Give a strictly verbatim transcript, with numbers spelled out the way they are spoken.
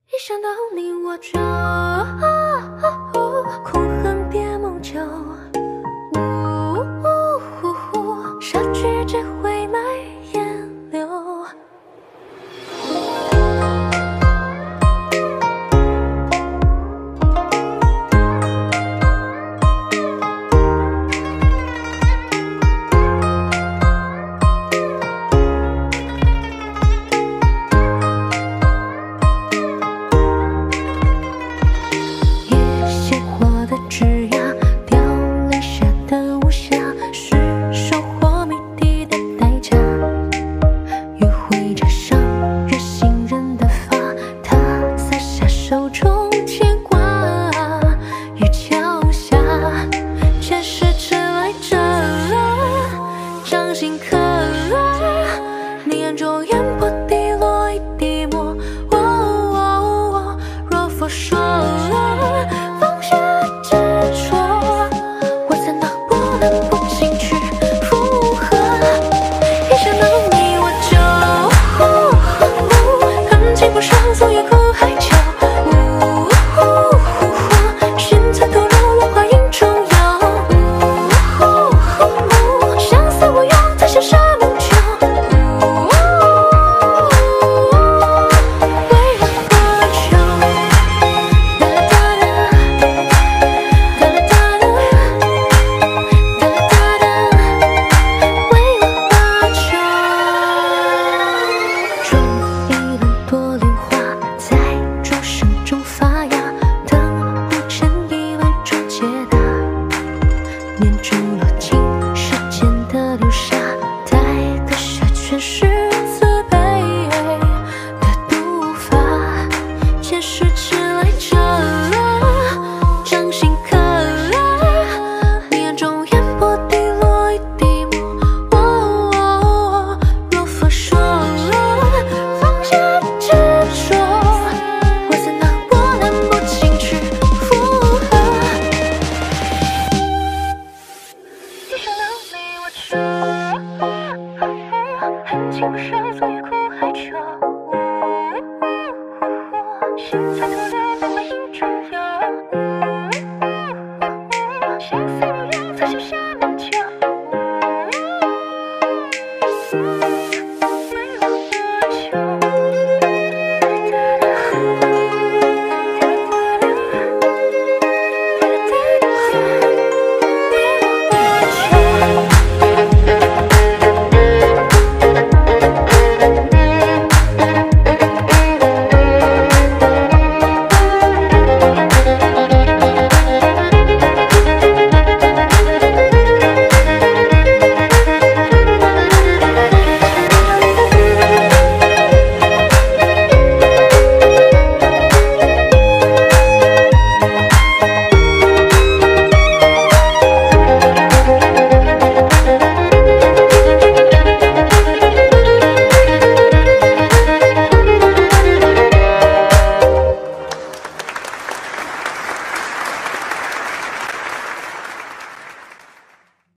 一想到你我就苦恨别梦久，杀去只会来烟柳。手中牵挂，雨桥下，前世迟来者，掌心刻，你眼中烟波滴落一滴墨。哦哦哦，若佛说放下执着，我怎能不能不进去附和？一想到你我就恨情不上，总也苦海求。恨情不上，总也苦海愁。现在的